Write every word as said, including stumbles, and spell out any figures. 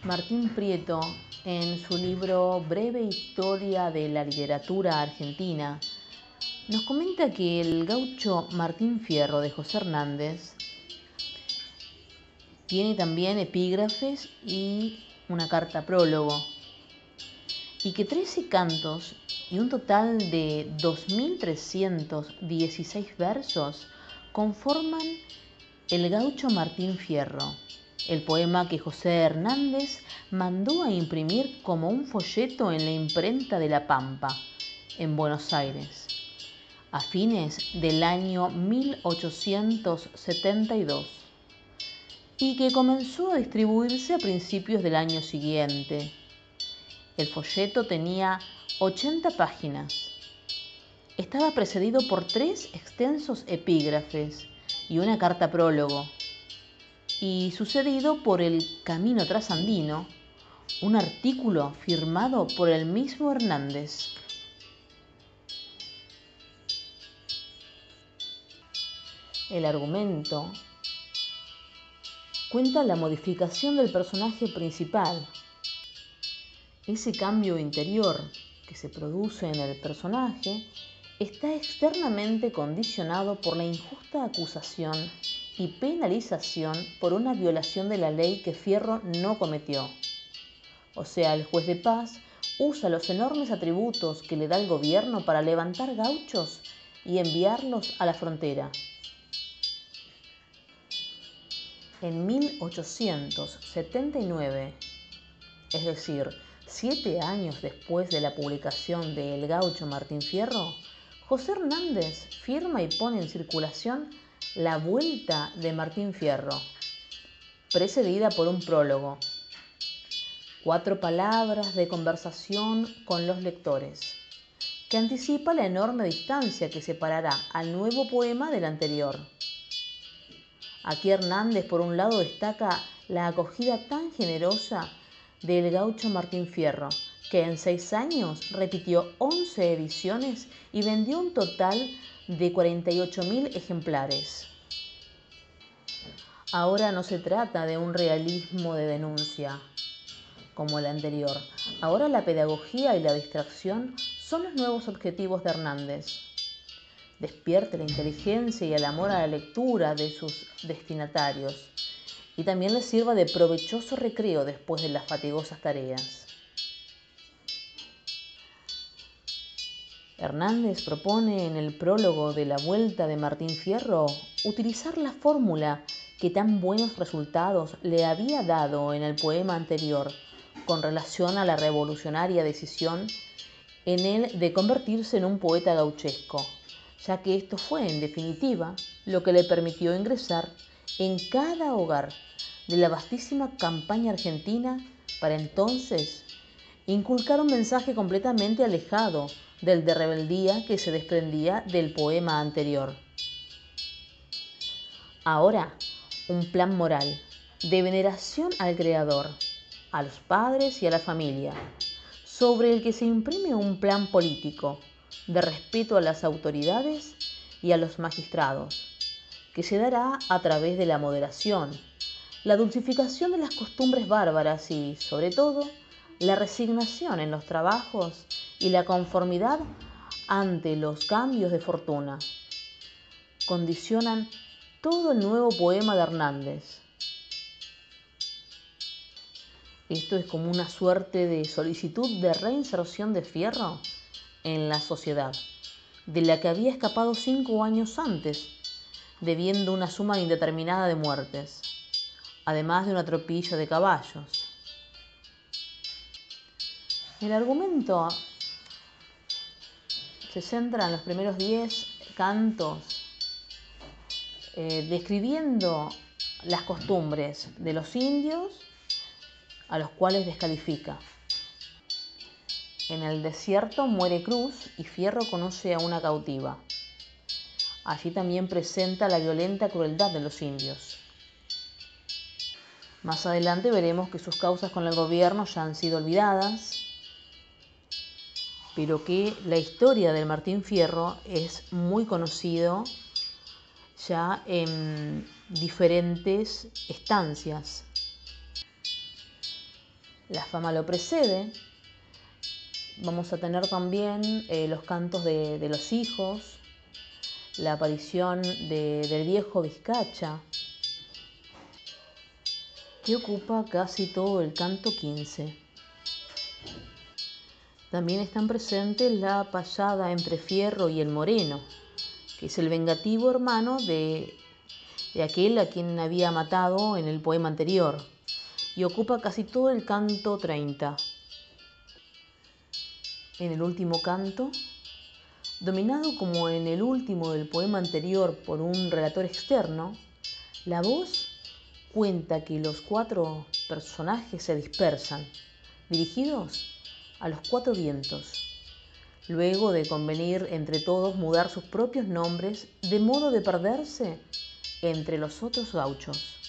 Martín Prieto, en su libro Breve Historia de la Literatura Argentina, nos comenta que el gaucho Martín Fierro de José Hernández tiene también epígrafes y una carta prólogo, y que trece cantos y un total de dos mil trescientos dieciséis versos conforman El gaucho Martín Fierro, el poema que José Hernández mandó a imprimir como un folleto en la imprenta de La Pampa, en Buenos Aires, a fines del año mil ochocientos setenta y dos, y que comenzó a distribuirse a principios del año siguiente. El folleto tenía ochenta páginas. Estaba precedido por tres extensos epígrafes y una carta prólogo, y sucedido por el Camino Trasandino, un artículo firmado por el mismo Hernández. El argumento cuenta la modificación del personaje principal. Ese cambio interior que se produce en el personaje está externamente condicionado por la injusta acusación y penalización por una violación de la ley que Fierro no cometió. O sea, el juez de paz usa los enormes atributos que le da el gobierno para levantar gauchos y enviarlos a la frontera. En mil ochocientos setenta y nueve, es decir, siete años después de la publicación de El gaucho Martín Fierro, José Hernández firma y pone en circulación La Vuelta de Martín Fierro, precedida por un prólogo. Cuatro palabras de conversación con los lectores, que anticipa la enorme distancia que separará al nuevo poema del anterior. Aquí Hernández, por un lado, destaca la acogida tan generosa del gaucho Martín Fierro, que en seis años repitió once ediciones y vendió un total de cuarenta y ocho mil ejemplares. Ahora no se trata de un realismo de denuncia como el anterior. Ahora la pedagogía y la distracción son los nuevos objetivos de Hernández. Despierte la inteligencia y el amor a la lectura de sus destinatarios, y también les sirva de provechoso recreo después de las fatigosas tareas. Hernández propone en el prólogo de La Vuelta de Martín Fierro utilizar la fórmula que tan buenos resultados le había dado en el poema anterior con relación a la revolucionaria decisión en él de convertirse en un poeta gauchesco, ya que esto fue, en definitiva, lo que le permitió ingresar en cada hogar de la vastísima campaña argentina para entonces inculcar un mensaje completamente alejado del de rebeldía que se desprendía del poema anterior. Ahora, un plan moral de veneración al Creador, a los padres y a la familia, sobre el que se imprime un plan político de respeto a las autoridades y a los magistrados, que se dará a través de la moderación, la dulcificación de las costumbres bárbaras y, sobre todo, la resignación en los trabajos y la conformidad ante los cambios de fortuna. Condicionan todo el nuevo poema de Hernández. Esto es como una suerte de solicitud de reinserción de Fierro en la sociedad, de la que había escapado cinco años antes, debiendo una suma indeterminada de muertes, además de un atropillo de caballos. El argumento se centra en los primeros diez cantos, eh, describiendo las costumbres de los indios, a los cuales descalifica. En el desierto muere Cruz y Fierro conoce a una cautiva. Allí también presenta la violenta crueldad de los indios. Más adelante veremos que sus causas con el gobierno ya han sido olvidadas, pero que la historia del Martín Fierro es muy conocido ya en diferentes estancias. La fama lo precede. Vamos a tener también eh, los cantos de, de los hijos, la aparición de, del viejo Vizcacha, que ocupa casi todo el canto quince. También están presentes la payada entre Fierro y el Moreno, que es el vengativo hermano de, de aquel a quien había matado en el poema anterior, y ocupa casi todo el canto treinta. En el último canto, dominado como en el último del poema anterior por un relator externo, la voz cuenta que los cuatro personajes se dispersan, dirigidos a los cuatro vientos, luego de convenir entre todos mudar sus propios nombres de modo de perderse entre los otros gauchos.